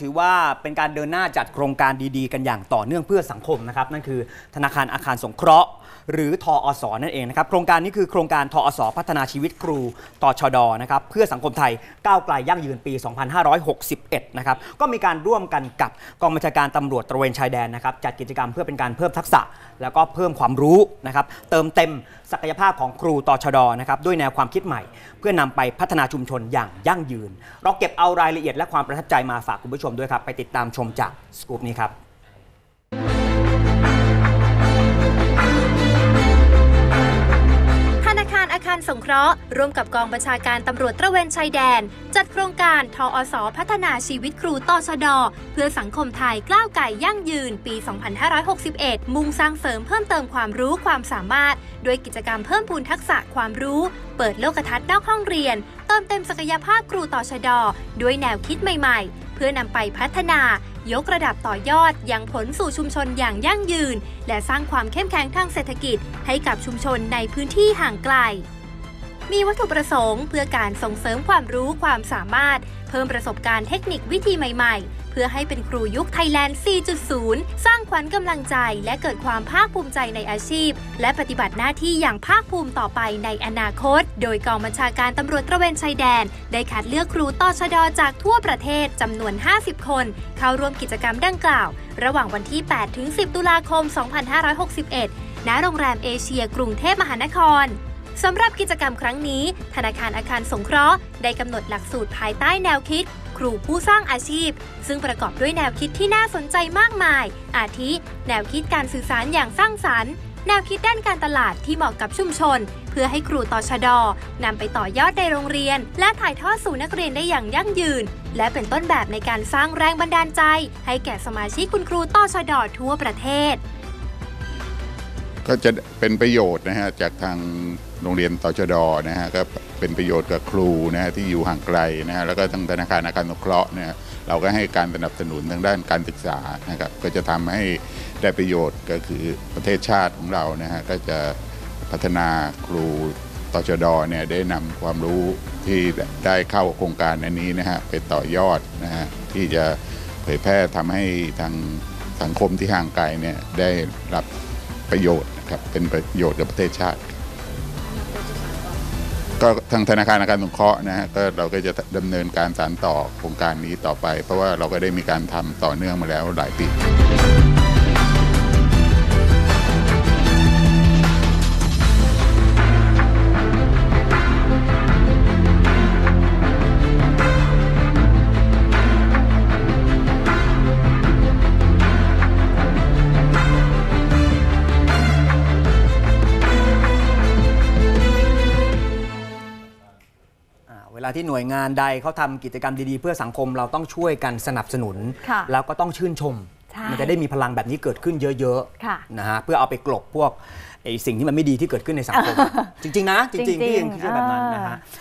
ถือว่าเป็นการเดินหน้าจัดโครงการดีๆกันอย่างต่อเนื่องเพื่อสังคมนะครับนั่นคือธนาคารอาคารสงเคราะห์หรือทอสนั่นเองนะครับโครงการนี้คือโครงการทอสพัฒนาชีวิตครูตชดนะครับเพื่อสังคมไทยก้าวไกลยั่งยืนปี 2561 นะครับก็มีการร่วมกันกับกองบัญชาการตำรวจตระเวนชายแดนนะครับจัดกิจกรรมเพื่อเป็นการเพิ่มทักษะแล้วก็เพิ่มความรู้นะครับเติมเต็มศักยภาพของครูตชดนะครับด้วยแนวความคิดใหม่เพื่อนำไปพัฒนาชุมชนอย่างยั่งยืนเราเก็บเอารายละเอียดและความประทับใจมาฝากคุณผู้ชมด้วยครับไปติดตามชมจากสกู๊ปนี้ครับธนาคารอาคารสงเคราะห์ร่วมกับกองบัญชาการตำรวจตระเวนชายแดนจัดโครงการทอสพัฒนาชีวิตครูตชดเพื่อสังคมไทยก้าวไกลยั่งยืนปี 2561 มุ่งสร้างเสริมเพิ่มเติมความรู้ความสามารถด้วยกิจกรรมเพิ่มพูนทักษะความรู้เปิดโลกทัศน์นอกห้องเรียนเติมเต็มศักยภาพครูตชดด้วยแนวคิดใหม่ๆเพื่อนำไปพัฒนายกระดับต่อยอดยังผลสู่ชุมชนอย่างยั่งยืนและสร้างความเข้มแข็งทางเศรษฐกิจให้กับชุมชนในพื้นที่ห่างไกลมีวัตถุประสงค์เพื่อการส่งเสริมความรู้ความสามารถเพิ่มประสบการณ์เทคนิควิธีใหม่ๆเพื่อให้เป็นครูยุคไทยแลนด์ 4.0 สร้างขวัญกำลังใจและเกิดความภาคภูมิใจในอาชีพและปฏิบัติหน้าที่อย่างภาคภูมิต่อไปในอนาคตโดยกองบัญชาการตำรวจตระเวนชายแดนได้คัดเลือกครูตชดจากทั่วประเทศจำนวน 50 คนเข้าร่วมกิจกรรมดังกล่าวระหว่างวันที่ 8-10 ตุลาคม 2561 ณ โรงแรมเอเชียกรุงเทพมหานครสำหรับกิจกรรมครั้งนี้ธนาคารอาคารสงเคราะห์ได้กำหนดหลักสูตรภายใต้แนวคิดครูผู้สร้างอาชีพซึ่งประกอบด้วยแนวคิดที่น่าสนใจมากมายอาทิ แนวคิดการสื่อสารอย่างสร้างสรรค์แนวคิดด้านการตลาดที่เหมาะกับชุมชนเพื่อให้ครูตชดนำไปต่อยอดในโรงเรียนและถ่ายทอดสู่นักเรียนได้อย่างยั่งยืนและเป็นต้นแบบในการสร้างแรงบันดาลใจให้แก่สมาชิกคุณครูตชดทั่วประเทศก็จะเป็นประโยชน์นะฮะจากทางโรงเรียนตชดนะฮะก็เป็นประโยชน์กับครูนะฮะที่อยู่ห่างไกลนะฮะแล้วก็ทางธนาคารอาคารสงเคราะห์เนี่ยเราก็ให้การสนับสนุนทางด้านการศึกษานะครับก็จะทำให้ได้ประโยชน์ก็คือประเทศชาติของเรานะฮะก็จะพัฒนาครูตชดเนี่ยได้นำความรู้ที่ได้เข้าโครงการอันนี้นะฮะไปต่อยอดนะฮะที่จะเผยแพร่ทำให้ทางสังคมที่ห่างไกลเนี่ยได้รับประโยชน์นะครับเป็นประโยชน์กับประเทศชาติก็ทางธนาคารอาคารสงเคราะห์นะฮะก็เราก็จะดำเนินการสานต่อโครงการนี้ต่อไปเพราะว่าเราก็ได้มีการทำต่อเนื่องมาแล้วหลายปีเวลาที่หน่วยงานใดเขาทำกิจกรรมดีๆเพื่อสังคมเราต้องช่วยกันสนับสนุนแล้วก็ต้องชื่นชมมันจะได้มีพลังแบบนี้เกิดขึ้นเยอะๆนะฮะเพื่อเอาไปกลบพวกสิ่งที่มันไม่ดีที่เกิดขึ้นในสังคมจริงๆนะจริงๆที่ยังคิดแบบนั้นนะฮะ